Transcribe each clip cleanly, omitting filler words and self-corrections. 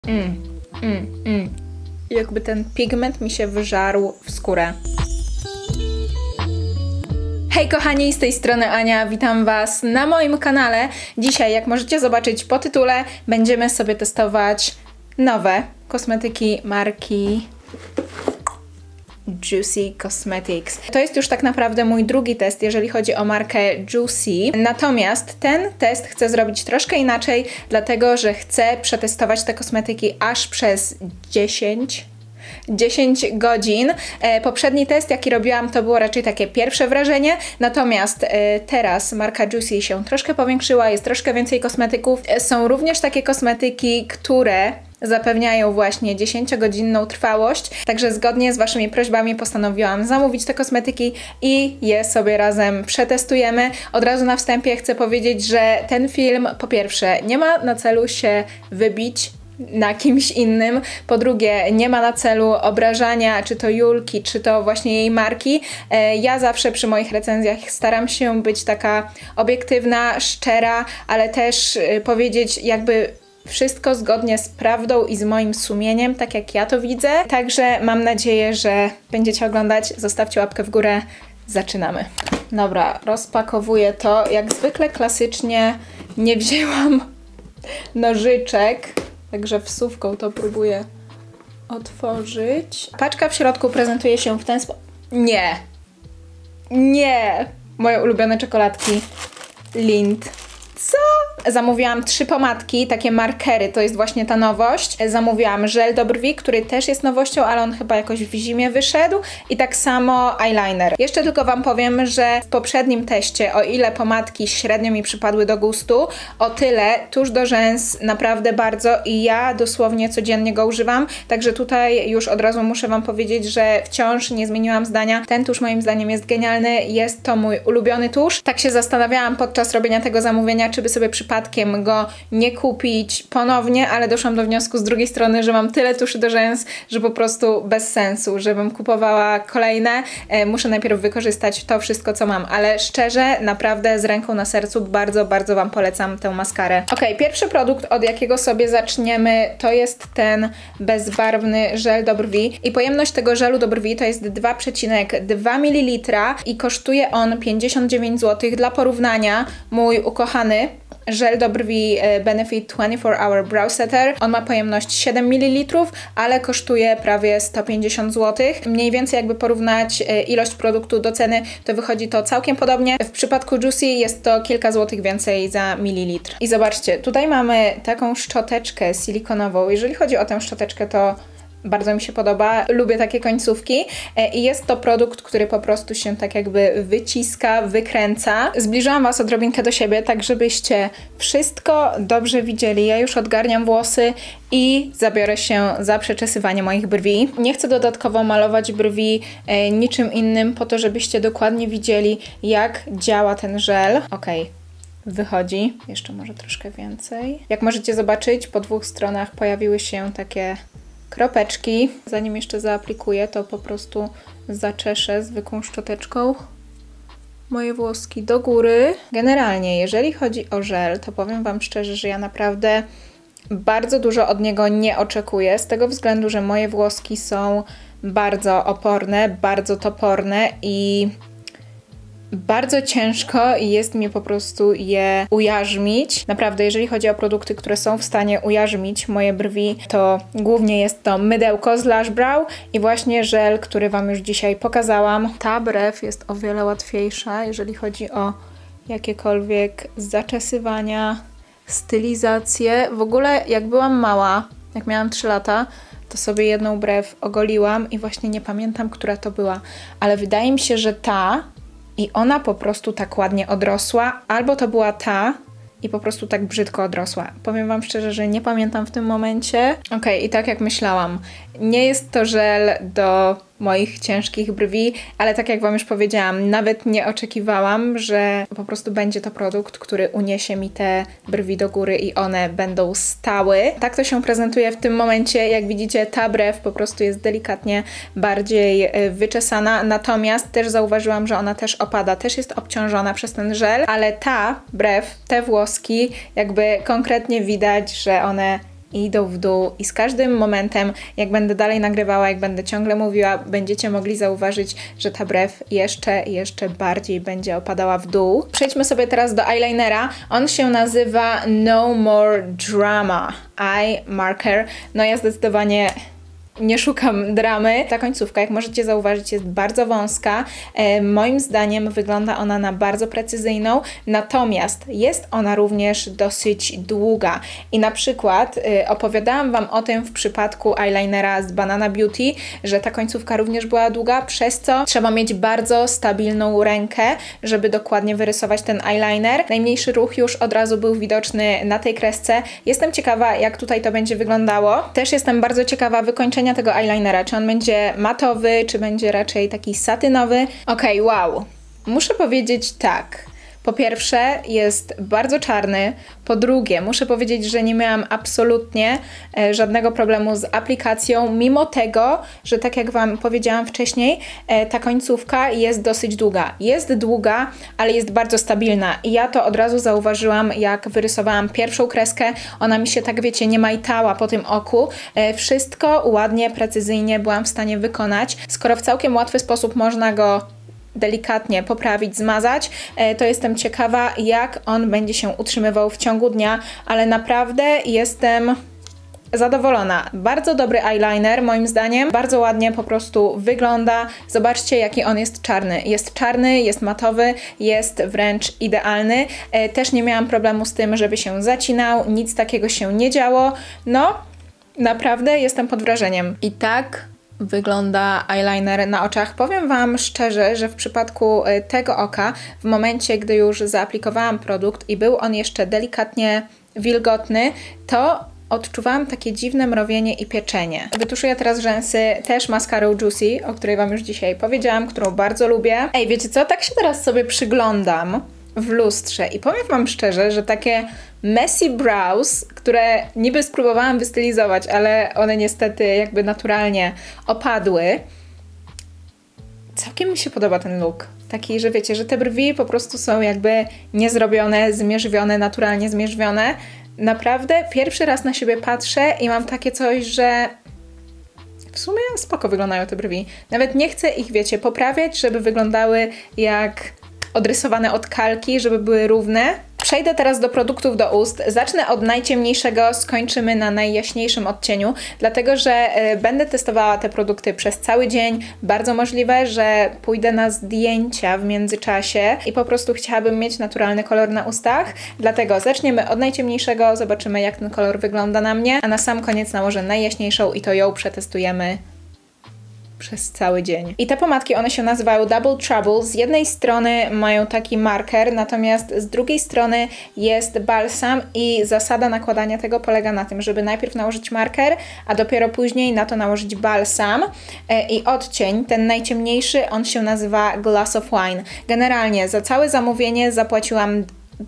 Jakby ten pigment mi się wyżarł w skórę. Hej kochani, z tej strony Ania, witam Was na moim kanale. Dzisiaj, jak możecie zobaczyć po tytule, będziemy sobie testować nowe kosmetyki marki Juicy Cosmetics. To jest już tak naprawdę mój drugi test, jeżeli chodzi o markę Juicy. Natomiast ten test chcę zrobić troszkę inaczej, dlatego że chcę przetestować te kosmetyki aż przez 10 godzin. Poprzedni test, jaki robiłam, to było raczej takie pierwsze wrażenie, natomiast teraz marka Juicy się troszkę powiększyła, jest troszkę więcej kosmetyków. Są również takie kosmetyki, które zapewniają właśnie 10-godzinną trwałość, także zgodnie z Waszymi prośbami postanowiłam zamówić te kosmetyki i je sobie razem przetestujemy. Od razu na wstępie chcę powiedzieć, że ten film po pierwsze nie ma na celu się wybić na kimś innym, po drugie nie ma na celu obrażania czy to Julki, czy to właśnie jej marki. Ja zawsze przy moich recenzjach staram się być taka obiektywna, szczera, ale też powiedzieć jakby wszystko zgodnie z prawdą i z moim sumieniem, tak jak ja to widzę. Także mam nadzieję, że będziecie oglądać. Zostawcie łapkę w górę. Zaczynamy. Dobra, rozpakowuję to. Jak zwykle klasycznie nie wzięłam nożyczek, także wsówką to próbuję otworzyć. Paczka w środku prezentuje się w ten sposób. Nie! Nie! Moje ulubione czekoladki Lindt. Co? Zamówiłam 3 pomadki, takie markery, to jest właśnie ta nowość. Zamówiłam żel do brwi, który też jest nowością, ale on chyba jakoś w zimie wyszedł. I tak samo eyeliner. Jeszcze tylko Wam powiem, że w poprzednim teście, o ile pomadki średnio mi przypadły do gustu, o tyle tusz do rzęs naprawdę bardzo i ja dosłownie codziennie go używam. Także tutaj już od razu muszę Wam powiedzieć, że wciąż nie zmieniłam zdania. Ten tusz moim zdaniem jest genialny, jest to mój ulubiony tusz. Tak się zastanawiałam podczas robienia tego zamówienia, czy by sobie przypadkiem go nie kupić ponownie, ale doszłam do wniosku z drugiej strony, że mam tyle tuszy do rzęs, że po prostu bez sensu, żebym kupowała kolejne. Muszę najpierw wykorzystać to wszystko, co mam, ale szczerze, naprawdę z ręką na sercu bardzo, bardzo Wam polecam tę maskarę. Ok, pierwszy produkt, od jakiego sobie zaczniemy, to jest ten bezbarwny żel do brwi i pojemność tego żelu do brwi to jest 2,2 ml i kosztuje on 59 zł. Dla porównania, mój ukochany żel do brwi Benefit 24-Hour Brow Setter. On ma pojemność 7 ml, ale kosztuje prawie 150 zł. Mniej więcej jakby porównać ilość produktu do ceny, to wychodzi to całkiem podobnie. W przypadku Juicy jest to kilka złotych więcej za mililitr. I zobaczcie, tutaj mamy taką szczoteczkę silikonową. Jeżeli chodzi o tę szczoteczkę, to bardzo mi się podoba, lubię takie końcówki i jest to produkt, który po prostu się tak jakby wyciska, wykręca. Zbliżałam Was odrobinkę do siebie, tak żebyście wszystko dobrze widzieli. Ja już odgarniam włosy i zabiorę się za przeczesywanie moich brwi. Nie chcę dodatkowo malować brwi niczym innym, po to żebyście dokładnie widzieli, jak działa ten żel. Okej. Wychodzi. Jeszcze może troszkę więcej. Jak możecie zobaczyć, po 2 stronach pojawiły się takie kropeczki. Zanim jeszcze zaaplikuję, to po prostu zaczeszę zwykłą szczoteczką moje włoski do góry. Generalnie, jeżeli chodzi o żel, to powiem Wam szczerze, że ja naprawdę bardzo dużo od niego nie oczekuję, z tego względu, że moje włoski są bardzo oporne, bardzo toporne i bardzo ciężko jest mi po prostu je ujarzmić. Naprawdę, jeżeli chodzi o produkty, które są w stanie ujarzmić moje brwi, to głównie jest to mydełko z Lush Brow i właśnie żel, który Wam już dzisiaj pokazałam. Ta brew jest o wiele łatwiejsza, jeżeli chodzi o jakiekolwiek zaczesywania, stylizację. W ogóle jak byłam mała, jak miałam 3 lata, to sobie jedną brew ogoliłam i właśnie nie pamiętam, która to była, ale wydaje mi się, że ta i ona po prostu tak ładnie odrosła, albo to była ta i po prostu tak brzydko odrosła. Powiem Wam szczerze, że nie pamiętam w tym momencie. Okej, i tak jak myślałam, nie jest to żel do moich ciężkich brwi, ale tak jak Wam już powiedziałam, nawet nie oczekiwałam, że po prostu będzie to produkt, który uniesie mi te brwi do góry i one będą stały. Tak to się prezentuje w tym momencie. Jak widzicie, ta brew po prostu jest delikatnie bardziej wyczesana, natomiast też zauważyłam, że ona też opada, też jest obciążona przez ten żel, ale ta brew, te włoski, jakby konkretnie widać, że one i idą w dół i z każdym momentem, jak będę dalej nagrywała, jak będę ciągle mówiła, będziecie mogli zauważyć, że ta brew jeszcze bardziej będzie opadała w dół. Przejdźmy sobie teraz do eyelinera. On się nazywa No More Drama Eye Marker. No ja zdecydowanie nie szukam dramy. Ta końcówka, jak możecie zauważyć, jest bardzo wąska. Moim zdaniem wygląda ona na bardzo precyzyjną, natomiast jest ona również dosyć długa. I na przykład opowiadałam Wam o tym w przypadku eyelinera z Banana Beauty, że ta końcówka również była długa, przez co trzeba mieć bardzo stabilną rękę, żeby dokładnie wyrysować ten eyeliner. Najmniejszy ruch już od razu był widoczny na tej kresce. Jestem ciekawa, jak tutaj to będzie wyglądało. Też jestem bardzo ciekawa wykończenia tego eyelinera, czy on będzie matowy, czy będzie raczej taki satynowy. Okej, wow. Muszę powiedzieć tak. Po pierwsze, jest bardzo czarny. Po drugie, muszę powiedzieć, że nie miałam absolutnie żadnego problemu z aplikacją, mimo tego, że tak jak Wam powiedziałam wcześniej, ta końcówka jest dosyć długa. Jest długa, ale jest bardzo stabilna. I ja to od razu zauważyłam, jak wyrysowałam pierwszą kreskę. Ona mi się, tak wiecie, nie majtała po tym oku. Wszystko ładnie, precyzyjnie byłam w stanie wykonać. Skoro w całkiem łatwy sposób można go delikatnie poprawić, zmazać, to jestem ciekawa, jak on będzie się utrzymywał w ciągu dnia, ale naprawdę jestem zadowolona. Bardzo dobry eyeliner, moim zdaniem. Bardzo ładnie po prostu wygląda. Zobaczcie, jaki on jest czarny. Jest czarny, jest matowy, jest wręcz idealny. Też nie miałam problemu z tym, żeby się zacinał. Nic takiego się nie działo. No, naprawdę jestem pod wrażeniem. I tak wygląda eyeliner na oczach. Powiem Wam szczerze, że w przypadku tego oka, w momencie, gdy już zaaplikowałam produkt i był on jeszcze delikatnie wilgotny, to odczuwałam takie dziwne mrowienie i pieczenie. Wytuszuję teraz rzęsy też maskarą Juicy, o której Wam już dzisiaj powiedziałam, którą bardzo lubię. Ej, wiecie co? Tak się teraz sobie przyglądam w lustrze i powiem Wam szczerze, że takie messy brows, które niby spróbowałam wystylizować, ale one niestety jakby naturalnie opadły. Całkiem mi się podoba ten look. Taki, że wiecie, że te brwi po prostu są jakby niezrobione, zmierzwione, naturalnie zmierzwione. Naprawdę pierwszy raz na siebie patrzę i mam takie coś, że w sumie spoko wyglądają te brwi. Nawet nie chcę ich, wiecie, poprawiać, żeby wyglądały jak odrysowane od kalki, żeby były równe. Przejdę teraz do produktów do ust. Zacznę od najciemniejszego, skończymy na najjaśniejszym odcieniu, dlatego że będę testowała te produkty przez cały dzień. Bardzo możliwe, że pójdę na zdjęcia w międzyczasie i po prostu chciałabym mieć naturalny kolor na ustach. Dlatego zaczniemy od najciemniejszego, zobaczymy, jak ten kolor wygląda na mnie, a na sam koniec nałożę najjaśniejszą i to ją przetestujemy przez cały dzień. I te pomadki, one się nazywają Double Trouble. Z jednej strony mają taki marker, natomiast z drugiej strony jest balsam i zasada nakładania tego polega na tym, żeby najpierw nałożyć marker, a dopiero później na to nałożyć balsam. I odcień, ten najciemniejszy, on się nazywa Glass of Wine. Generalnie za całe zamówienie zapłaciłam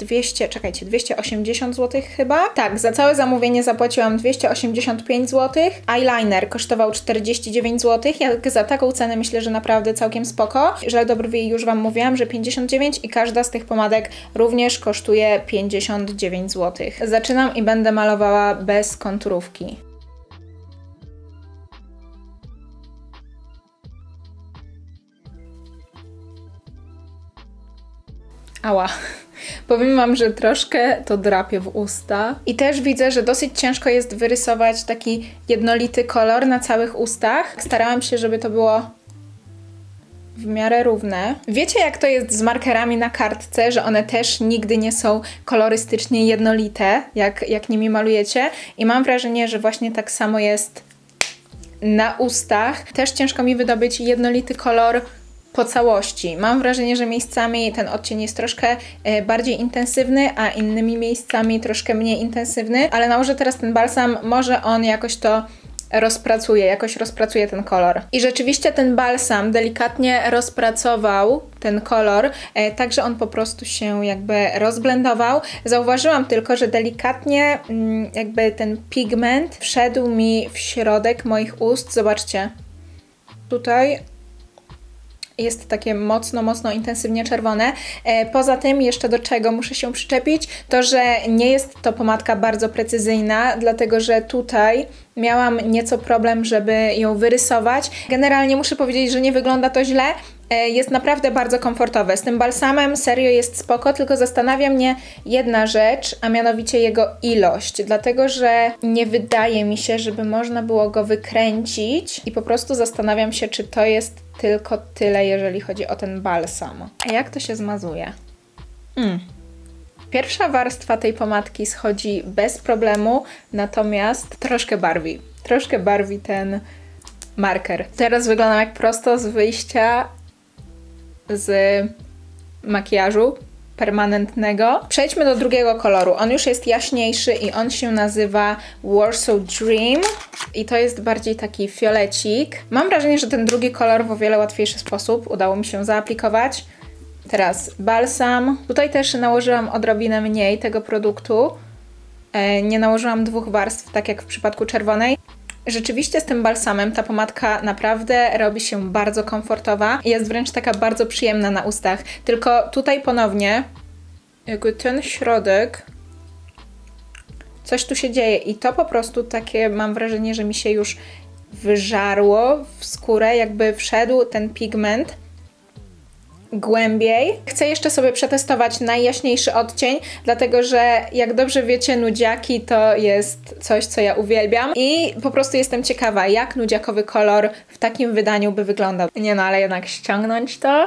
280 zł chyba? Tak, za całe zamówienie zapłaciłam 285 zł. Eyeliner kosztował 49 zł. Jak za taką cenę myślę, że naprawdę całkiem spoko. Żel do brwi już Wam mówiłam, że 59 i każda z tych pomadek również kosztuje 59 zł. Zaczynam i będę malowała bez konturówki. Ała. Powiem Wam, że troszkę to drapie w usta. I też widzę, że dosyć ciężko jest wyrysować taki jednolity kolor na całych ustach. Starałam się, żeby to było w miarę równe. Wiecie, jak to jest z markerami na kartce, że one też nigdy nie są kolorystycznie jednolite, jak nimi malujecie. I mam wrażenie, że właśnie tak samo jest na ustach. Też ciężko mi wydobyć jednolity kolor po całości. Mam wrażenie, że miejscami ten odcień jest troszkę bardziej intensywny, a innymi miejscami troszkę mniej intensywny, ale nałożę teraz ten balsam, może on jakoś to jakoś rozpracuje ten kolor. I rzeczywiście ten balsam delikatnie rozpracował ten kolor, tak że on po prostu się jakby rozblendował. Zauważyłam tylko, że delikatnie jakby ten pigment wszedł mi w środek moich ust. Zobaczcie. Tutaj Jest takie mocno intensywnie czerwone. Poza tym jeszcze do czego muszę się przyczepić, to że nie jest to pomadka bardzo precyzyjna, dlatego że tutaj miałam nieco problem, żeby ją wyrysować. Generalnie muszę powiedzieć, że nie wygląda to źle. Jest naprawdę bardzo komfortowe. Z tym balsamem serio jest spoko, tylko zastanawia mnie jedna rzecz, a mianowicie jego ilość, dlatego że nie wydaje mi się, żeby można było go wykręcić i po prostu zastanawiam się, czy to jest tylko tyle, jeżeli chodzi o ten balsam. A jak to się zmazuje? Pierwsza warstwa tej pomadki schodzi bez problemu, natomiast troszkę barwi ten marker. Teraz wyglądam jak prosto z wyjścia z makijażu permanentnego. Przejdźmy do drugiego koloru. On już jest jaśniejszy i on się nazywa Warsaw Dream i to jest bardziej taki fiolecik. Mam wrażenie, że ten drugi kolor w o wiele łatwiejszy sposób udało mi się zaaplikować. Teraz balsam. Tutaj też nałożyłam odrobinę mniej tego produktu. Nie nałożyłam 2 warstw, tak jak w przypadku czerwonej. Rzeczywiście z tym balsamem ta pomadka naprawdę robi się bardzo komfortowa i jest wręcz taka bardzo przyjemna na ustach. Tylko tutaj ponownie jakby ten środek, coś tu się dzieje i to po prostu takie mam wrażenie, że mi się już wyżarło w skórę, jakby wszedł ten pigment głębiej. Chcę jeszcze sobie przetestować najjaśniejszy odcień, dlatego że jak dobrze wiecie, nudziaki to jest coś, co ja uwielbiam i po prostu jestem ciekawa, jak nudziakowy kolor w takim wydaniu by wyglądał. Nie no, ale jednak ściągnąć to?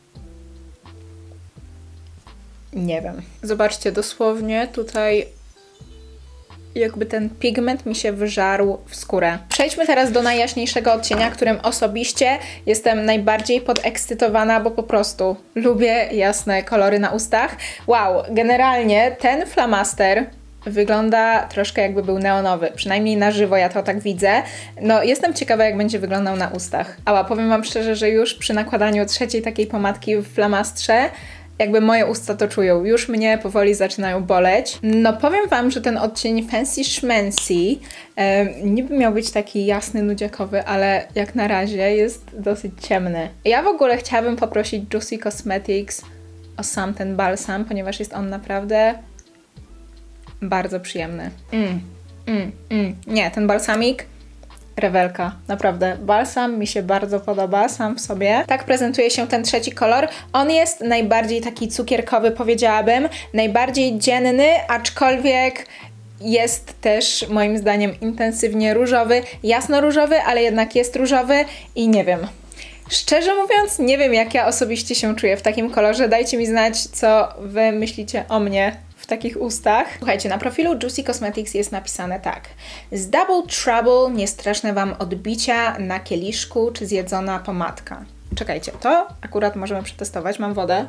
Nie wiem. Zobaczcie, dosłownie tutaj jakby ten pigment mi się wyżarł w skórę. Przejdźmy teraz do najjaśniejszego odcienia, którym osobiście jestem najbardziej podekscytowana, bo po prostu lubię jasne kolory na ustach. Wow, generalnie ten flamaster wygląda troszkę jakby był neonowy, przynajmniej na żywo ja to tak widzę. No jestem ciekawa, jak będzie wyglądał na ustach. Ała, powiem wam szczerze, że już przy nakładaniu trzeciej takiej pomadki w flamastrze jakby moje usta to czują. Już mnie powoli zaczynają boleć. No powiem wam, że ten odcień Fancy Schmancy niby miał być taki jasny, nudziakowy, ale jak na razie jest dosyć ciemny. Ja w ogóle chciałabym poprosić Juicy Cosmetics o sam ten balsam, ponieważ jest on naprawdę bardzo przyjemny. Nie, ten balsamik rewelka, naprawdę. Balsam mi się bardzo podoba sam w sobie. Tak prezentuje się ten trzeci kolor. On jest najbardziej taki cukierkowy, powiedziałabym. Najbardziej dzienny, aczkolwiek jest też moim zdaniem intensywnie różowy. Jasno różowy, ale jednak jest różowy i nie wiem. Szczerze mówiąc, nie wiem, jak ja osobiście się czuję w takim kolorze. Dajcie mi znać, co wy myślicie o mnie w takich ustach. Słuchajcie, na profilu Juicy Cosmetics jest napisane tak. Z Double Trouble niestraszne wam odbicia na kieliszku czy zjedzona pomadka. Czekajcie, to akurat możemy przetestować. Mam wodę.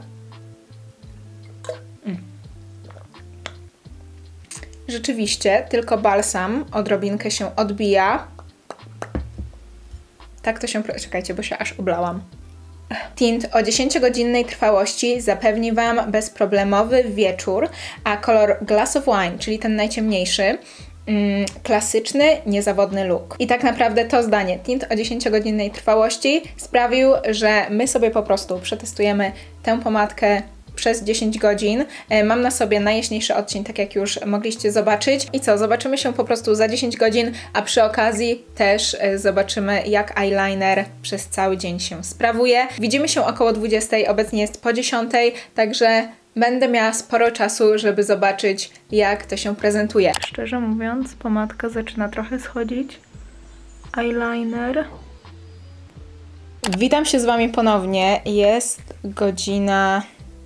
Rzeczywiście, tylko balsam odrobinkę się odbija. Tak to się... Czekajcie, bo się aż oblałam. Tint o 10-godzinnej trwałości zapewni wam bezproblemowy wieczór, a kolor Glass of Wine, czyli ten najciemniejszy, klasyczny, niezawodny look. I tak naprawdę to zdanie, tint o 10-godzinnej trwałości, sprawił, że my sobie po prostu przetestujemy tę pomadkę przez 10 godzin. Mam na sobie najjaśniejszy odcień, tak jak już mogliście zobaczyć. I co? Zobaczymy się po prostu za 10 godzin, a przy okazji też zobaczymy, jak eyeliner przez cały dzień się sprawuje. Widzimy się około 20, obecnie jest po 10, także będę miała sporo czasu, żeby zobaczyć, jak to się prezentuje. Szczerze mówiąc, pomadka zaczyna trochę schodzić. Eyeliner. Witam się z wami ponownie. Jest godzina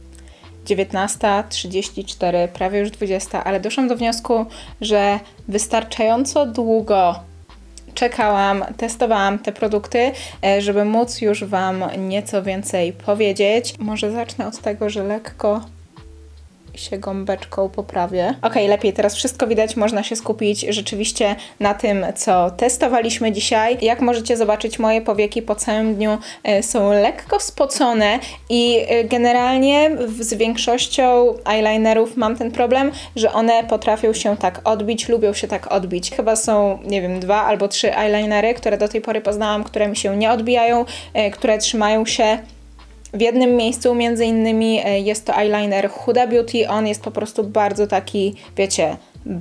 19:34, prawie już 20, ale doszłam do wniosku, że wystarczająco długo czekałam, testowałam te produkty, żeby móc już wam nieco więcej powiedzieć. Może zacznę od tego, że lekko się gąbeczką poprawię. Ok, lepiej, teraz wszystko widać, można się skupić rzeczywiście na tym, co testowaliśmy dzisiaj. Jak możecie zobaczyć, moje powieki po całym dniu są lekko spocone i generalnie z większością eyelinerów mam ten problem, że one potrafią się tak odbić, lubią się tak odbić. Chyba są, nie wiem, 2 albo 3 eyelinery, które do tej pory poznałam, które mi się nie odbijają, które trzymają się W jednym miejscu między innymi jest to eyeliner Huda Beauty, on jest po prostu bardzo taki, wiecie,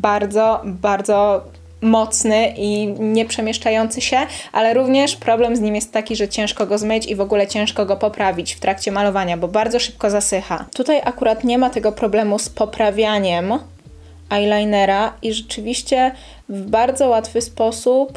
bardzo mocny i nie przemieszczający się, ale również problem z nim jest taki, że ciężko go zmyć i w ogóle ciężko go poprawić w trakcie malowania, bo bardzo szybko zasycha. Tutaj akurat nie ma tego problemu z poprawianiem eyelinera i rzeczywiście w bardzo łatwy sposób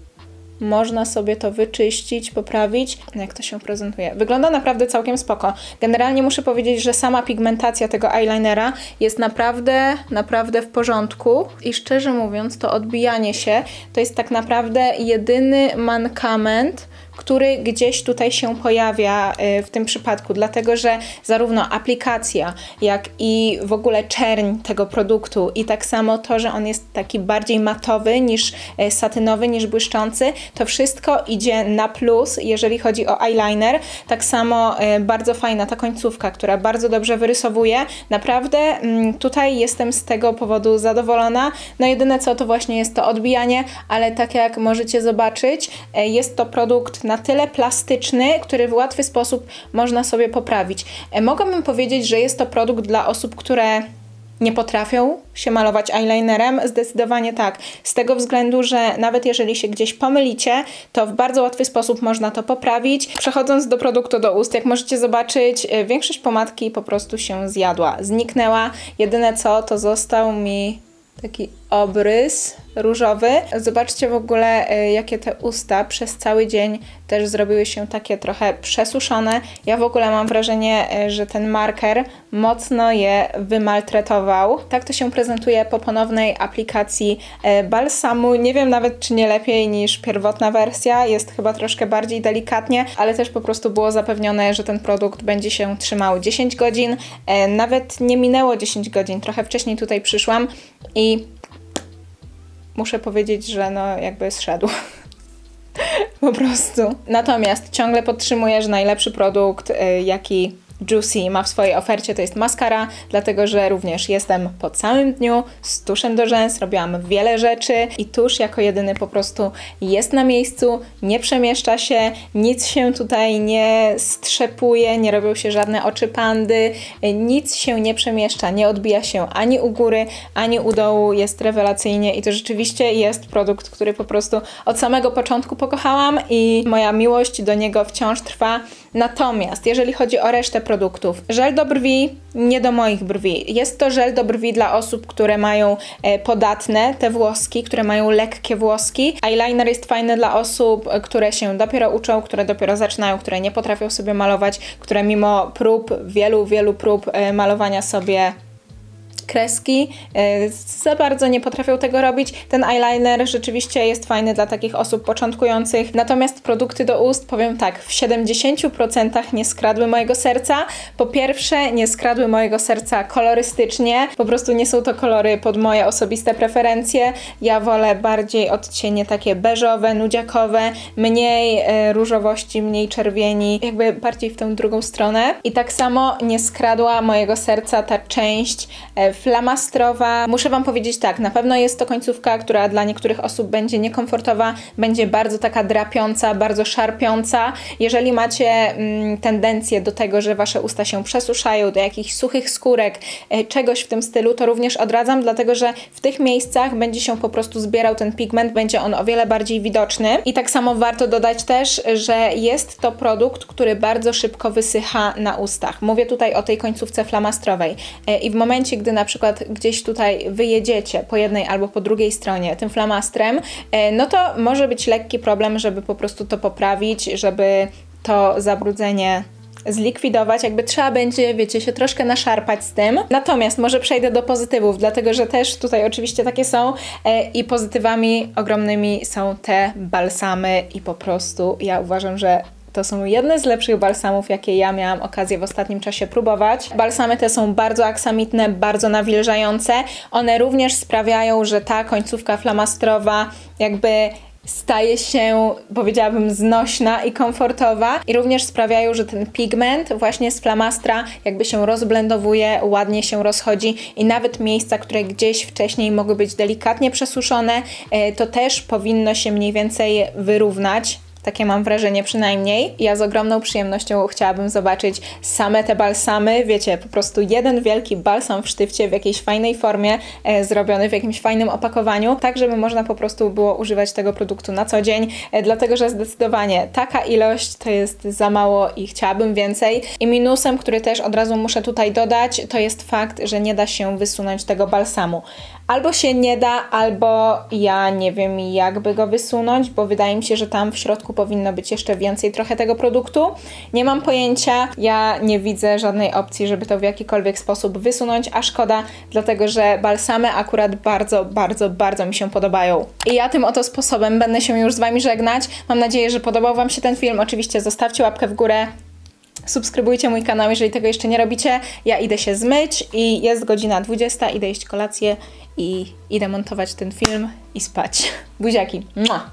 można sobie to wyczyścić, poprawić. Jak to się prezentuje? Wygląda naprawdę całkiem spoko. Generalnie muszę powiedzieć, że sama pigmentacja tego eyelinera jest naprawdę w porządku i szczerze mówiąc to odbijanie się to jest tak naprawdę jedyny mankament, który gdzieś tutaj się pojawia w tym przypadku, dlatego że zarówno aplikacja, jak i w ogóle czerń tego produktu i tak samo to, że on jest taki bardziej matowy niż satynowy, niż błyszczący, to wszystko idzie na plus, jeżeli chodzi o eyeliner. Tak samo bardzo fajna ta końcówka, która bardzo dobrze wyrysowuje. Naprawdę tutaj jestem z tego powodu zadowolona. No jedyne co to właśnie jest to odbijanie, ale tak jak możecie zobaczyć, jest to produkt na tyle plastyczny, który w łatwy sposób można sobie poprawić. Mogłabym powiedzieć, że jest to produkt dla osób, które nie potrafią się malować eyelinerem? Zdecydowanie tak. Z tego względu, że nawet jeżeli się gdzieś pomylicie, to w bardzo łatwy sposób można to poprawić. Przechodząc do produktu do ust, jak możecie zobaczyć, większość pomadki po prostu się zjadła, zniknęła. Jedyne co, to został mi taki obrys różowy. Zobaczcie w ogóle, jakie te usta przez cały dzień też zrobiły się takie trochę przesuszone. Ja w ogóle mam wrażenie, że ten marker mocno je wymaltretował. Tak to się prezentuje po ponownej aplikacji balsamu. Nie wiem nawet, czy nie lepiej niż pierwotna wersja. Jest chyba troszkę bardziej delikatnie, ale też po prostu było zapewnione, że ten produkt będzie się trzymał 10 godzin. Nawet nie minęło 10 godzin. Trochę wcześniej tutaj przyszłam i muszę powiedzieć, że no jakby zszedł. Po prostu. Natomiast ciągle podtrzymuję, że najlepszy produkt, jaki Juicy ma w swojej ofercie, to jest maskara, dlatego że również jestem po całym dniu z tuszem do rzęs, robiłam wiele rzeczy i tusz jako jedyny po prostu jest na miejscu, nie przemieszcza się, nic się tutaj nie strzepuje, nie robią się żadne oczy pandy, nic się nie przemieszcza, nie odbija się ani u góry, ani u dołu, jest rewelacyjnie i to rzeczywiście jest produkt, który po prostu od samego początku pokochałam i moja miłość do niego wciąż trwa. Natomiast jeżeli chodzi o resztę produktów, żel do brwi, nie do moich brwi. Jest to żel do brwi dla osób, które mają podatne te włoski, które mają lekkie włoski. Eyeliner jest fajny dla osób, które się dopiero uczą, które dopiero zaczynają, które nie potrafią sobie malować, które mimo prób, wielu prób malowania sobie kreski, za bardzo nie potrafią tego robić. Ten eyeliner rzeczywiście jest fajny dla takich osób początkujących, natomiast produkty do ust, powiem tak, w 70% nie skradły mojego serca. Po pierwsze, nie skradły mojego serca kolorystycznie, po prostu nie są to kolory pod moje osobiste preferencje. Ja wolę bardziej odcienie takie beżowe, nudziakowe, mniej różowości, mniej czerwieni, jakby bardziej w tę drugą stronę. I tak samo nie skradła mojego serca ta część flamastrowa. Muszę Wam powiedzieć tak, na pewno jest to końcówka, która dla niektórych osób będzie niekomfortowa, będzie bardzo taka drapiąca, bardzo szarpiąca. Jeżeli macie tendencję do tego, że Wasze usta się przesuszają, do jakichś suchych skórek, czegoś w tym stylu, to również odradzam, dlatego że w tych miejscach będzie się po prostu zbierał ten pigment, będzie on o wiele bardziej widoczny. I tak samo warto dodać też, że jest to produkt, który bardzo szybko wysycha na ustach. Mówię tutaj o tej końcówce flamastrowej. I w momencie, gdy na przykład gdzieś tutaj wyjedziecie po jednej albo po drugiej stronie tym flamastrem, no to może być lekki problem, żeby po prostu to poprawić, żeby to zabrudzenie zlikwidować, jakby trzeba będzie, wiecie, się troszkę naszarpać z tym. Natomiast może przejdę do pozytywów, dlatego że też tutaj oczywiście takie są i pozytywami ogromnymi są te balsamy i po prostu ja uważam, że to są jedne z lepszych balsamów, jakie ja miałam okazję w ostatnim czasie próbować. Balsamy te są bardzo aksamitne, bardzo nawilżające. One również sprawiają, że ta końcówka flamastrowa jakby staje się, powiedziałabym, znośna i komfortowa i również sprawiają, że ten pigment właśnie z flamastra jakby się rozblendowuje, ładnie się rozchodzi i nawet miejsca, które gdzieś wcześniej mogły być delikatnie przesuszone, to też powinno się mniej więcej wyrównać. Takie mam wrażenie przynajmniej. Ja z ogromną przyjemnością chciałabym zobaczyć same te balsamy. Wiecie, po prostu jeden wielki balsam w sztywcie w jakiejś fajnej formie, zrobiony w jakimś fajnym opakowaniu, tak żeby można po prostu było używać tego produktu na co dzień, dlatego że zdecydowanie taka ilość to jest za mało i chciałabym więcej. I minusem, który też od razu muszę tutaj dodać, to jest fakt, że nie da się wysunąć tego balsamu. Albo się nie da, albo ja nie wiem jakby go wysunąć, bo wydaje mi się, że tam w środku powinno być jeszcze więcej trochę tego produktu. Nie mam pojęcia, ja nie widzę żadnej opcji, żeby to w jakikolwiek sposób wysunąć, a szkoda, dlatego że balsamy akurat bardzo mi się podobają. I ja tym oto sposobem będę się już z Wami żegnać. Mam nadzieję, że podobał Wam się ten film. Oczywiście zostawcie łapkę w górę. Subskrybujcie mój kanał, jeżeli tego jeszcze nie robicie. Ja idę się zmyć i jest godzina 20, idę jeść kolację i idę montować ten film i spać. Buziaki! Mua!